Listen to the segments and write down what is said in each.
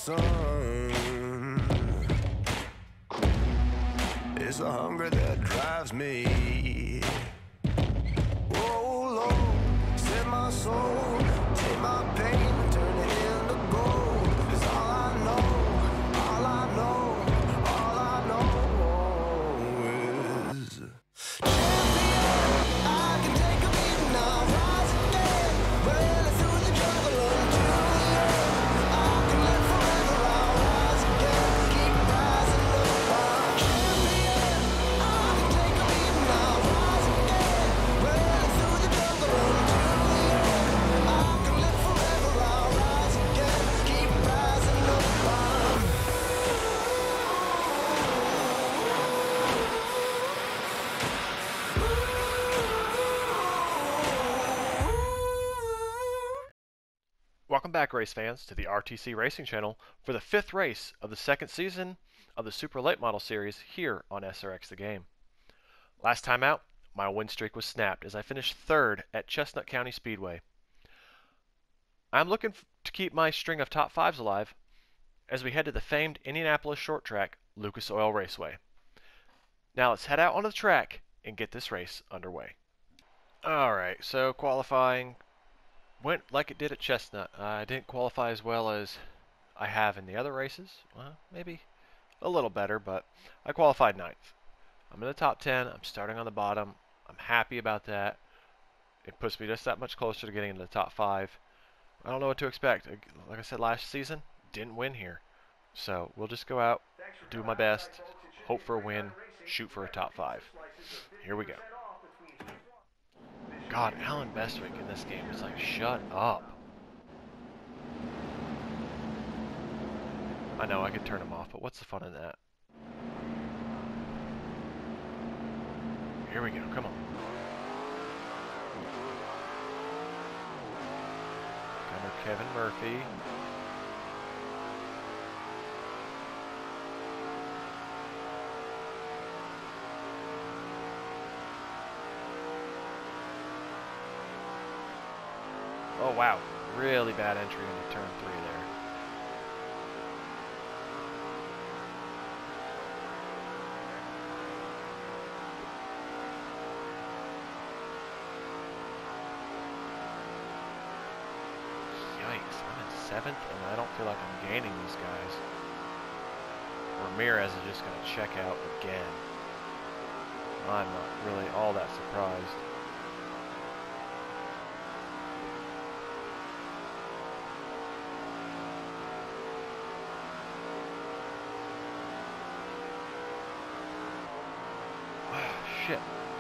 sun. It's the hunger that drives me. Oh Lord, set my soul, take my pain and turn it into gold. It's all I know, all I know, all I know is champion. I can take a beating now, rise again, running through the jungle until the end. I can live forever, I'll rise again, keep rising up. I'm champion. I can take a beating now, rise again, running through the jungle until the end. I can live forever, I'll rise again, keep rising up. Welcome back, race fans, to the RTC Racing Channel for the 5th race of the 2nd season of the Super Late Model Series here on SRX The Game. Last time out, my win streak was snapped as I finished 3rd at Chestnut County Speedway. I'm looking to keep my string of top 5s alive as we head to the famed Indianapolis short track, Lucas Oil Raceway. Now let's head out onto the track and get this race underway. Alright, so qualifying went like it did at Chestnut. I didn't qualify as well as I have in the other races. Well, maybe a little better, but I qualified 9th. I'm in the top 10. I'm starting on the bottom. I'm happy about that. It puts me just that much closer to getting into the top 5. I don't know what to expect. Like I said last season, didn't win here. So we'll just go out, do my best, hope for a win, shoot for a top 5. Here we go. God, Alan Bestwick in this game is like, shut up. I know I could turn him off, but what's the fun in that? Here we go, come on. Gunner Kevin Murphy. Oh wow, really bad entry into turn 3 there. Yikes, I'm in 7th and I don't feel like I'm gaining these guys. Ramirez is just going to check out again. I'm not really all that surprised. Shit.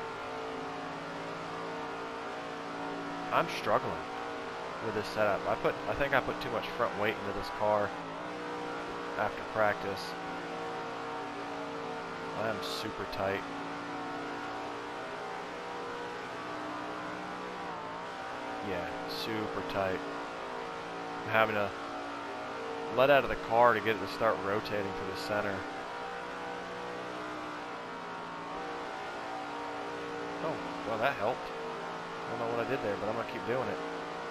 I'm struggling with this setup. I think I put too much front weight into this car after practice. I am super tight. Yeah, super tight. I'm having to let out of the car to get it to start rotating for the center. Oh, well that helped. I don't know what I did there, but I'm going to keep doing it.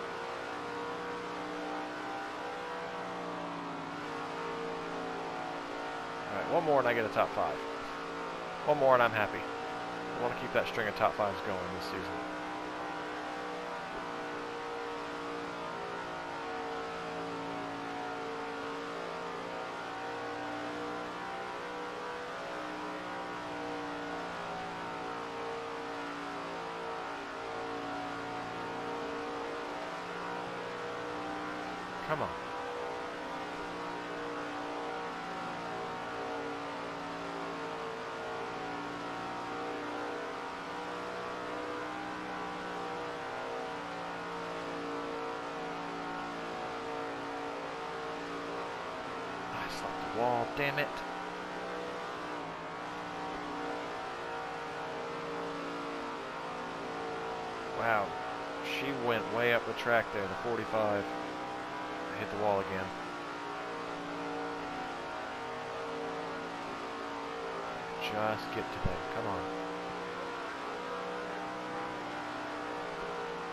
Alright, one more and I get a top 5. One more and I'm happy. I want to keep that string of top 5s going this season. Come on. I slapped the wall, damn it. Wow. She went way up the track there, the 45. Hit the wall again. Just get to them. Come on.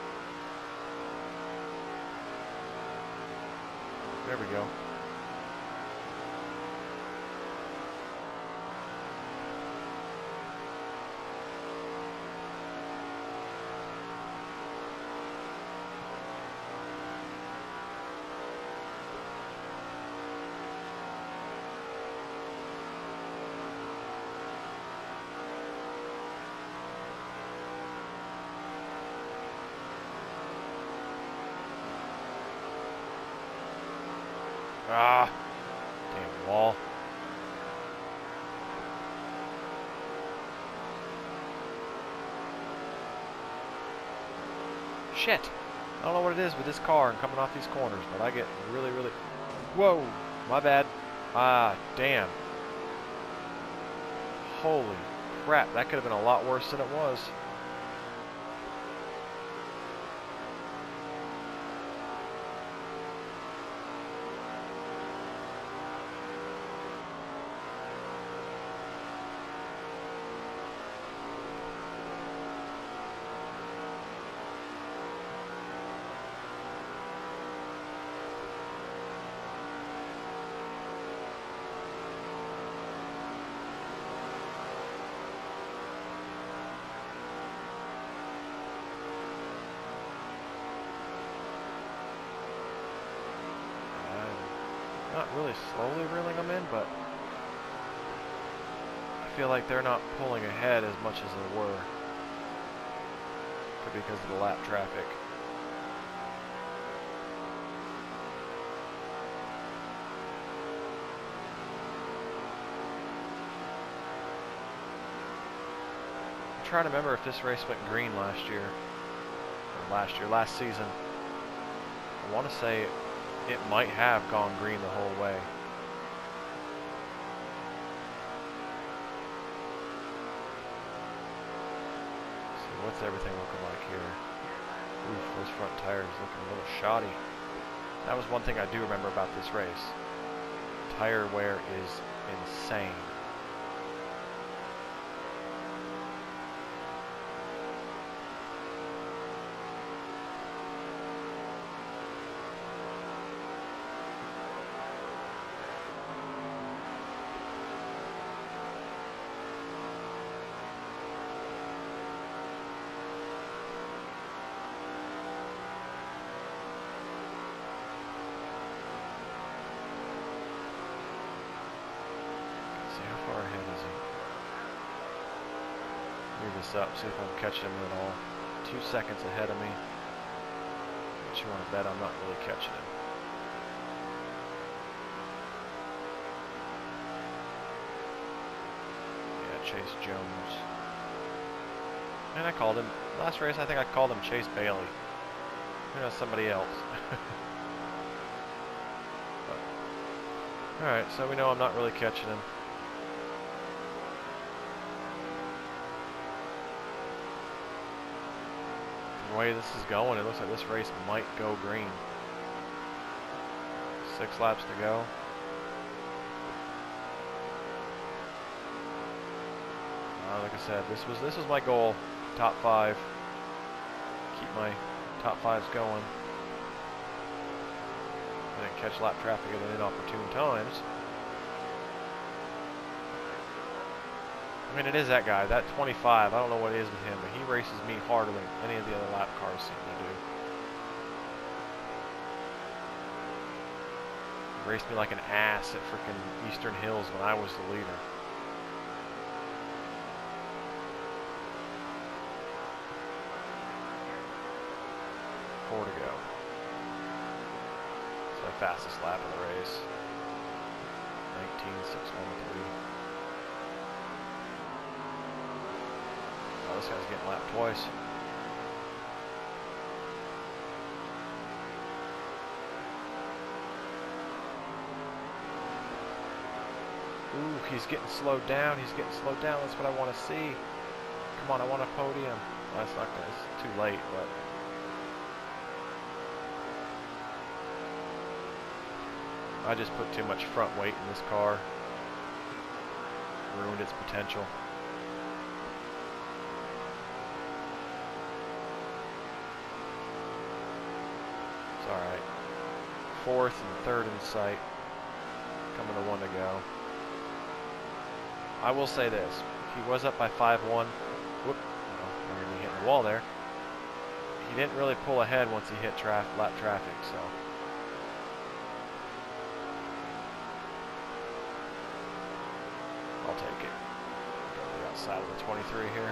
There we go. Ah, damn wall. Shit. I don't know what it is with this car and coming off these corners, but I get really, really... Whoa! My bad. Ah, damn. Holy crap, that could have been a lot worse than it was. Not really slowly reeling them in, but I feel like they're not pulling ahead as much as they were. Could be because of the lap traffic. I'm trying to remember if this race went green last year. Or last season. I want to say it might have gone green the whole way. So what's everything looking like here? Oof, those front tires looking a little shoddy. That was one thing I do remember about this race. Tire wear is insane. This up, see if I'm catching him at all. 2 seconds ahead of me. But you want to bet I'm not really catching him. Yeah, Chase Jones. And I called him. Last race I think I called him Chase Bailey. You know, somebody else. Alright, so we know I'm not really catching him. The way this is going, it looks like this race might go green. 6 laps to go. Like I said, this was my goal. Top 5. Keep my top 5s going. I didn't catch lap traffic at inopportune times. I mean, it is that guy, that 25. I don't know what it is with him, but he races me harder than any of the other lap cars seem to do. He raced me like an ass at frickin' Eastern Hills when I was the leader. Four to go. It's my fastest lap of the race. 19.613. This guy's getting lapped twice. Ooh, he's getting slowed down. He's getting slowed down. That's what I want to see. Come on, I want a podium. Well, that's not gonna. It's too late, but. I just put too much front weight in this car. Ruined its potential. Alright. 4th and 3rd in sight. Coming to 1 to go. I will say this. He was up by 5-1. Whoop. Well, we're going to be hitting the wall there. He didn't really pull ahead once he hit lap traffic, so. I'll take it. Go to the outside of the 23 here.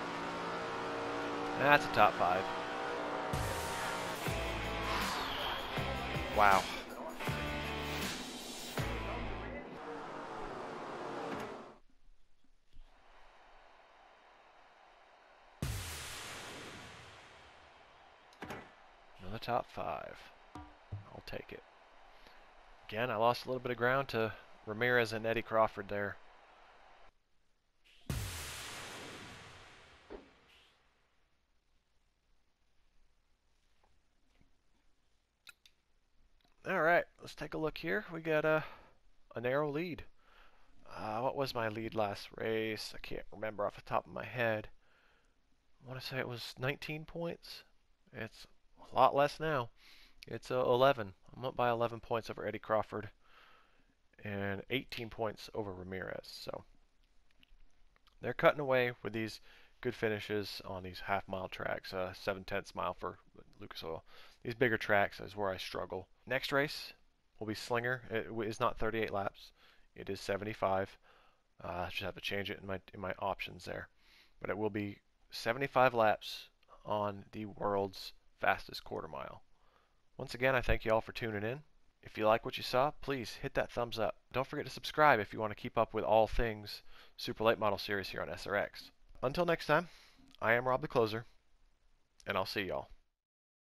And that's a top 5. Wow. Another top 5. I'll take it. Again, I lost a little bit of ground to Ramirez and Eddie Crawford there. Alright, let's take a look here. We got a narrow lead. What was my lead last race? I can't remember off the top of my head. I want to say it was 19 points. It's a lot less now. It's 11. I'm up by 11 points over Eddie Crawford and 18 points over Ramirez. So they're cutting away with these good finishes on these half-mile tracks. 7/10 mile for Lucas Oil. These bigger tracks is where I struggle. Next race will be Slinger. It is not 38 laps. It is 75. I should have to change it in my options there, but it will be 75 laps on the world's fastest quarter mile. Once again, I thank you all for tuning in. If you like what you saw, please hit that thumbs up. Don't forget to subscribe if you want to keep up with all things Super Late Model Series here on SRX. Until next time, I am Rob the Closer, and I'll see y'all.